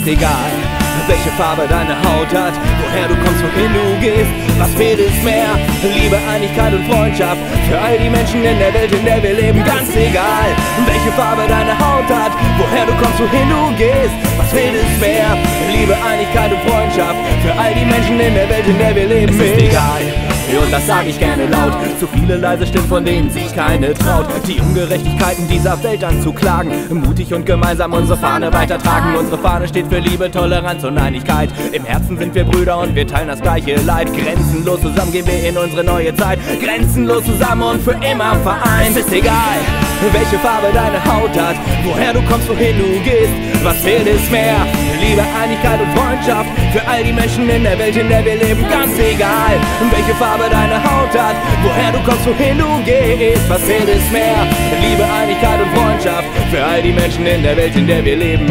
ist egal, welche Farbe deine Haut hat, woher du kommst, wohin du gehst. Was fehlt ist mehr, Liebe, Einigkeit und Freundschaft für all die Menschen in der Welt, in der wir leben. Ganz egal, welche Farbe deine Haut hat, woher du kommst, wohin du gehst. Was fehlt ist mehr, Liebe, Einigkeit und Freundschaft für all die Menschen in der Welt, in der wir leben. Es ist egal, und das sag ich gerne laut. Zu viele leise Stimmen, von denen sich keine traut, die Ungerechtigkeiten dieser Welt anzuklagen. Mutig und gemeinsam unsere Fahne weitertragen. Unsere Fahne steht für Liebe, Toleranz und Einigkeit. Im Herzen sind wir Brüder und wir teilen das gleiche Leid. Grenzenlos zusammen gehen wir in unsere neue Zeit. Grenzenlos zusammen und für immer vereint. Es ist egal, welche Farbe deine Haut hat, woher du kommst, wohin du gehst. Was fehlt ist mehr, Liebe, Einigkeit und Freundschaft für all die Menschen in der Welt, in der wir leben. Ganz egal, welche Farbe deine Haut hat, woher du kommst, wohin du gehst. Was fehlt ist mehr, Liebe, Einigkeit und Freundschaft für all die Menschen in der Welt, in der wir leben.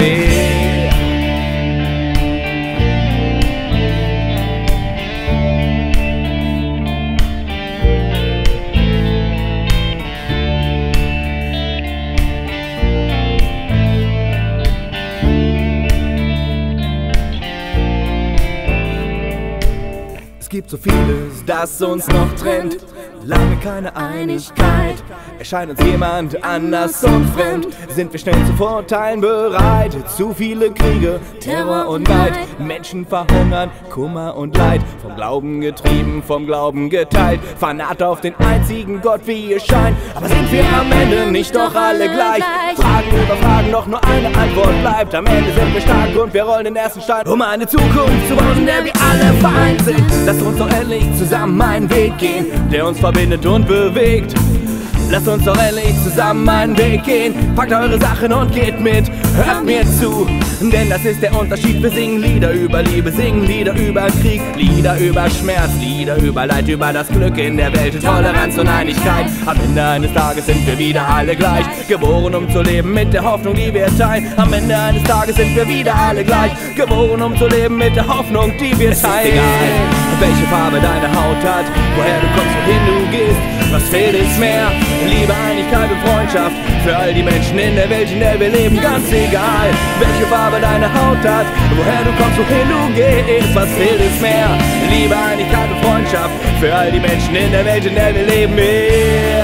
Es gibt so vieles, das uns noch trennt, lange keine Einigkeit. Erscheint uns jemand anders und fremd, sind wir schnell zu Vorteilen bereit. Zu viele Kriege, Terror und Neid, Menschen verhungern, Kummer und Leid. Vom Glauben getrieben, vom Glauben geteilt, Fanat auf den einzigen Gott, wie es scheint. Aber sind wir am Ende nicht doch alle gleich? Fragen über Fragen, doch nur eine Antwort bleibt. Am Ende sind wir stark und wir rollen den ersten Stein, um eine Zukunft zu bauen, in der wir alle vereint sind. Lasst uns doch endlich zusammen einen Weg gehen, der uns verbindet und bewegt. Lasst uns doch endlich zusammen einen Weg gehen. Packt eure Sachen und geht mit, hört mir zu. Denn das ist der Unterschied, wir singen Lieder über Liebe, singen Lieder über Krieg, Lieder über Schmerz, Lieder über Leid, über das Glück in der Welt, Toleranz und Einigkeit. Am Ende eines Tages sind wir wieder alle gleich, geboren um zu leben mit der Hoffnung, die wir teilen. Am Ende eines Tages sind wir wieder alle gleich, geboren um zu leben mit der Hoffnung, die wir teilen. Es ist egal, welche Farbe deine Haut hat, woher du kommst, wohin du gehst. Was fehlt ist mehr, Liebe, Einigkeit und Freundschaft für all die Menschen in der Welt, in der wir leben. Ganz egal, welche Farbe deine Haut hat, woher du kommst, wohin du gehst. Was fehlt ist mehr, Liebe, Einigkeit und Freundschaft für all die Menschen in der Welt, in der wir leben.